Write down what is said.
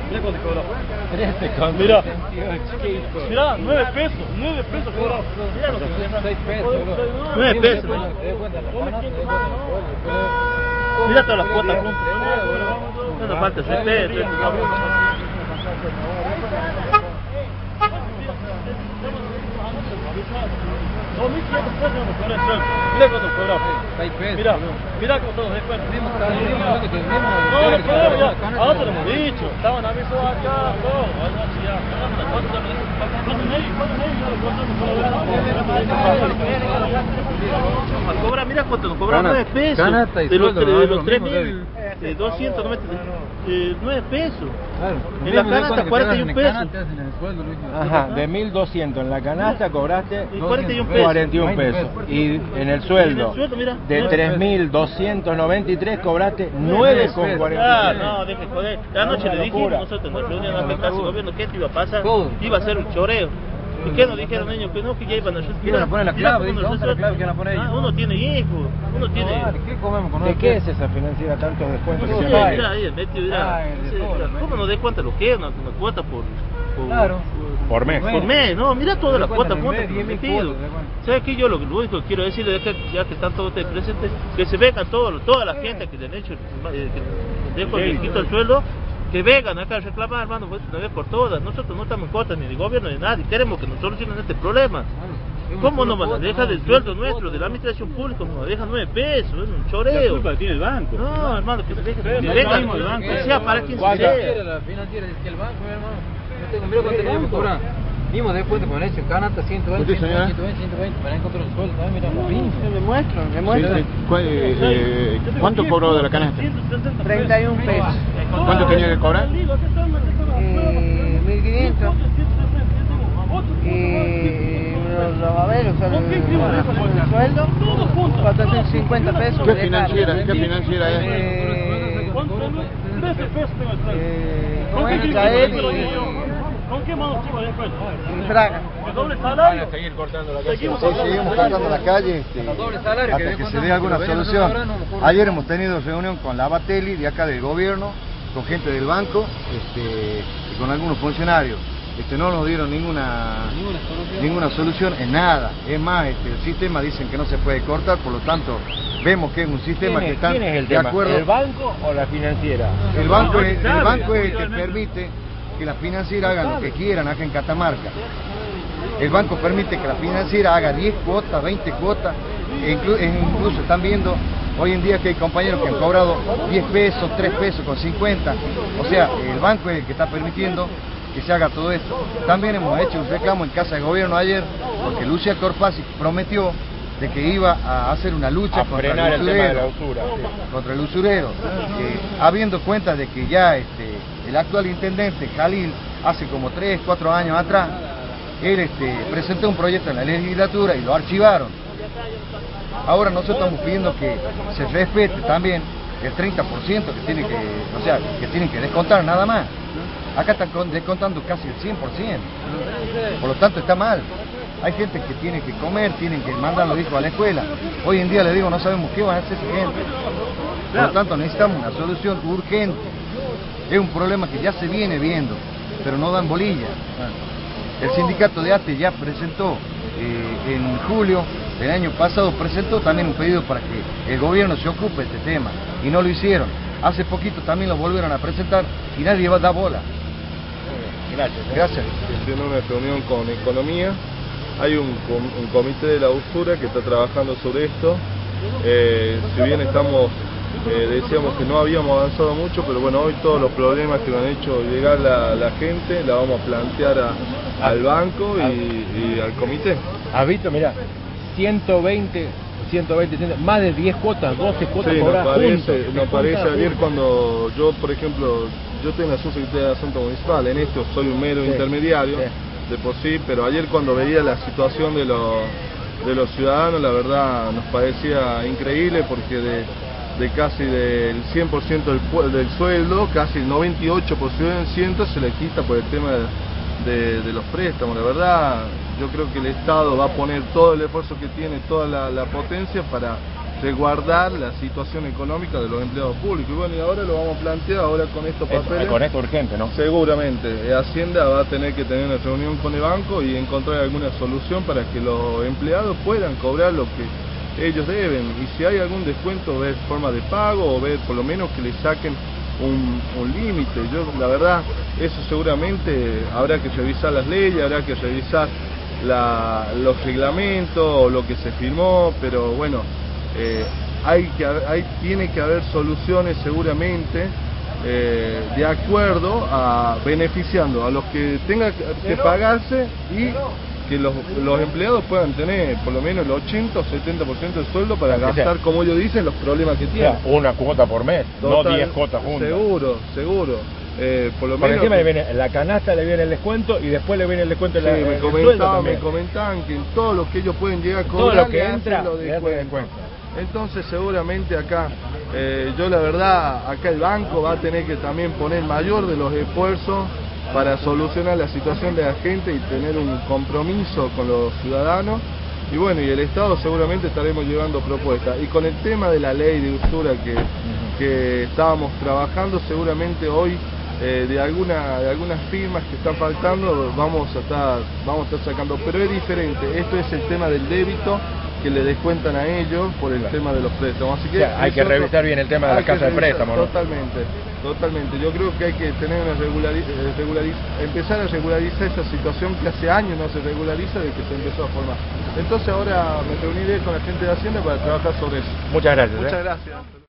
Mira cuánto cobró. Mira, mira, 9 pesos cobró. Mira lo que 6 pesos. 9 pesos. Mira todas las cuotas juntas. No nos falta respeto. Mira cuánto cobró. 6 pesos. Mira cómo todos descuentos. No, ya. Ahora lo hemos dicho. Estaban avisados acá, todo. Cobra, mira cuánto nos cobran, 9 pesos. Canasta y de los sueldo, 3.290, 9 pesos. Claro. En la canasta 41 pesos. Ajá, de 1.200 en la canasta cobraste 41 pesos. Y en el sueldo mira, de 3.293 cobraste 9,40. Ah, no, deje joder. La noche le dijimos nosotros en la reunión de casi gobierno que esto iba a pasar, iba a ser un choreo. ¿Y qué nos dijeron ellos? Que no, que ya iban a Iban a poner la clave, ¿dónde está la clave que van a poner ellos? Uno tiene hijos, uno tiene... ¿Qué comemos con ¿De qué es esa financiera tantos descuentos que se pagan? Mira, ahí el metido, mira. ¿Cómo no des cuenta lo que es una cuota por mes? Por mes, no, mira todas las cuotas juntas que me he metido. ¿Sabes qué? Yo lo único que quiero decirle es que ya que están todos ustedes presentes, que se vengan toda la gente que le han hecho, que dejo el quito el sueldo, que vengan acá a reclamar, hermano, pues una vez por todas. Nosotros no estamos en contra ni del gobierno ni de nadie, queremos que nos solucionen este problema. ¿Cómo nos van a dejar del sueldo nuestro, de la administración pública, nos dejan 9 pesos? Es un choreo. La culpa tiene el banco. No, hermano, que vengan, que sea para quien sea. La financiera es que el banco, hermano, no tengo, mira cuánto tenemos que cobrar. Mismo después con hecho canasta 120, 120, para encontrar el sueldo, mira, Me muestro. ¿Cuánto cobró de la canasta? 31 pesos. ¿Cuánto tenía que cobrar? 1.500. Y los lavaderos, el sueldo, 450 pesos. ¿Qué financiera es? ¿Cómo es? Chael ¿Con qué mano chico después? y Fraga. ¿El doble salario? Seguir cortando la calle. Seguimos cortando la calle hasta que se dé alguna solución. Ayer hemos tenido reunión con la Batelli de acá del gobierno, con gente del banco y con algunos funcionarios. No nos dieron ninguna solución en nada. Es más, el sistema dicen que no se puede cortar, por lo tanto vemos que es un sistema que está de acuerdo. ¿El banco o la financiera? El banco es el que permite que la financiera haga lo que quieran acá en Catamarca. El banco permite que la financiera haga 10 cuotas, 20 cuotas, incluso están viendo hoy en día que hay compañeros que han cobrado 10 pesos, 3 pesos con 50. O sea, el banco es el que está permitiendo que se haga todo esto. También hemos hecho un reclamo en Casa de Gobierno ayer, porque Lucia Corpasi prometió de que iba a hacer una lucha contra el usurero, contra el usurero, habiendo cuenta de que ya el actual intendente Jalil, hace como 3, 4 años atrás, él presentó un proyecto en la legislatura y lo archivaron. Ahora nosotros estamos pidiendo que se respete también el 30% que tienen que descontar nada más. Acá están descontando casi el 100%, por lo tanto está mal. Hay gente que tiene que comer, tienen que mandar a los hijos a la escuela. Hoy en día les digo, no sabemos qué van a hacer esa gente. Por lo tanto necesitamos una solución urgente. Es un problema que ya se viene viendo, pero no dan bolilla. El sindicato de ATE ya presentó, en julio del año pasado, presentó también un pedido para que el gobierno se ocupe de este tema, y no lo hicieron. Hace poquito también lo volvieron a presentar y nadie va a dar bola. Gracias. En una reunión con Economía, hay un comité de la usura que está trabajando sobre esto. Si bien decíamos que no habíamos avanzado mucho, pero bueno, hoy todos los problemas que nos han hecho llegar la gente la vamos a plantear al banco y al comité. ¿Has visto? Mirá, 120, más de 10 cuotas, 12 cuotas. Sí, nos parece ayer cuando yo, por ejemplo, yo tengo la subsecretaría de Asuntos Municipales, en esto soy un mero intermediario de por sí, pero ayer cuando veía la situación de los ciudadanos, la verdad nos parecía increíble, porque de casi del 100% del sueldo, casi el 98% se le quita por el tema de los préstamos. La verdad, yo creo que el Estado va a poner todo el esfuerzo que tiene, toda la potencia para resguardar la situación económica de los empleados públicos. Y bueno, y ahora lo vamos a plantear ahora con estos papeles. Con esto urgente, ¿no? Seguramente, Hacienda va a tener que tener una reunión con el banco y encontrar alguna solución para que los empleados puedan cobrar lo que ellos deben. Y si hay algún descuento, ver forma de pago o ver por lo menos que le saquen un límite. Yo, la verdad, eso seguramente habrá que revisar las leyes, habrá que revisar los reglamentos o lo que se firmó, pero bueno, tiene que haber soluciones seguramente de acuerdo a beneficiando a los que tengan que pagarse y que los empleados puedan tener por lo menos el 80 o 70% del sueldo para gastar, como ellos dicen, los problemas que tienen. Una cuota por mes, no 10 cuotas juntas. Seguro. Por lo por menos encima le viene la canasta, le viene el descuento y después le viene el descuento me comentaban que en todo lo que ellos pueden llegar a cobrar, todo lo que entra lo descuento. Entonces seguramente acá, yo la verdad, acá el banco va a tener que también poner mayor de los esfuerzos para solucionar la situación de la gente y tener un compromiso con los ciudadanos. Y bueno, y el Estado seguramente estaremos llevando propuestas. Y con el tema de la ley de usura que estábamos trabajando, seguramente hoy de algunas firmas que están faltando vamos a estar sacando, pero es diferente. Esto es el tema del débito que le descuentan a ellos por el tema de los préstamos. Así que hay que revisar bien el tema de la casa de préstamos, ¿no? Totalmente. Yo creo que hay que tener empezar a regularizar esa situación que hace años no se regulariza, de que se empezó a formar. Entonces ahora me reuniré con la gente de Hacienda para trabajar sobre eso. Muchas gracias. Muchas gracias.